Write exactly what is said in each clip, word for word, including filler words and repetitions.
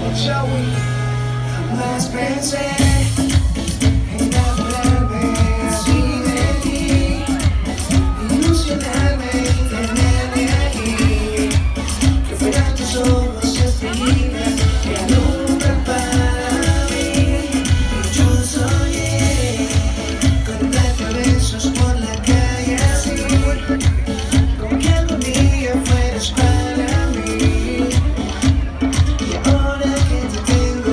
Más pensé en enamorarme así de ti, ilusionarme y tenerme aquí, que fueran tus ojos estrellitas que alumbran para mí. Y yo soñé con darte besos por la calle así, como que algún día fueras para mí. Y ahora que te tengo,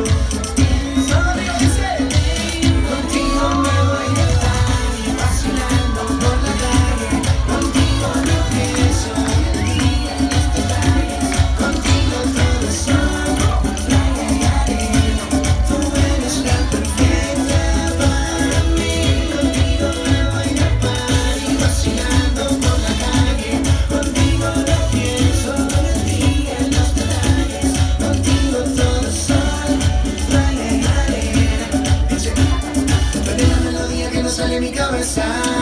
sale mi cabeza.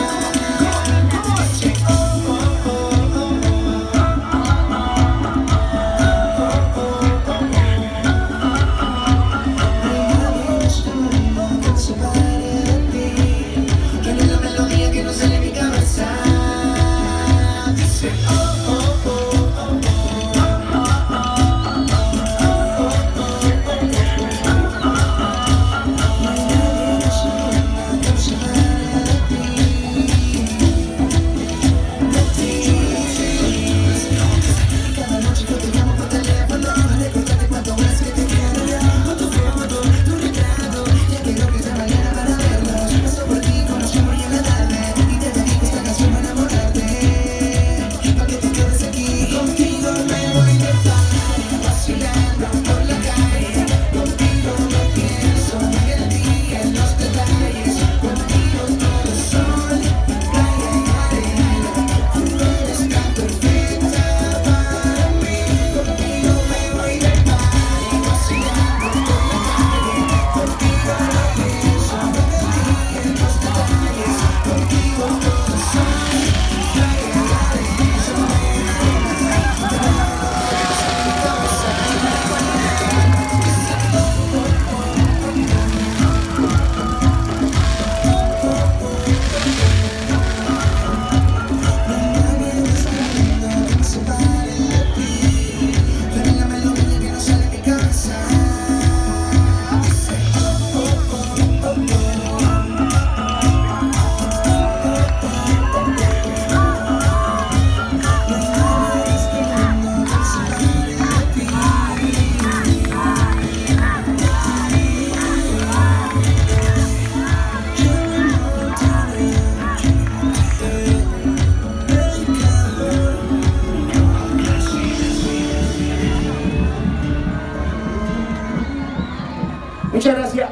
Muchas gracias.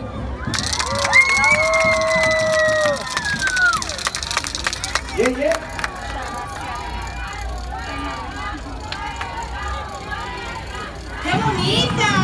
Yeah, yeah. ¡Qué bonita!